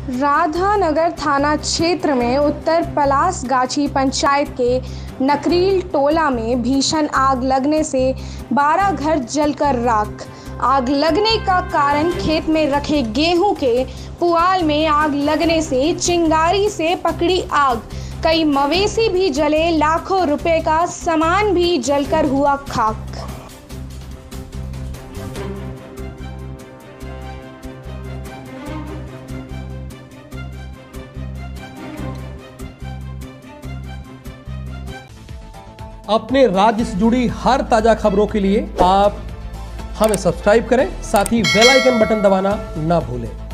राधानगर थाना क्षेत्र में उत्तर पलासगाछी पंचायत के नकरील टोला में भीषण आग लगने से 12 घर जलकर राख। आग लगने का कारण खेत में रखे गेहूं के पुआल में आग लगने से चिंगारी से पकड़ी आग। कई मवेशी भी जले, लाखों रुपए का सामान भी जलकर हुआ खाक। अपने राज्य से जुड़ी हर ताजा खबरों के लिए आप हमें सब्सक्राइब करें, साथ ही बेल आइकन बटन दबाना ना भूलें।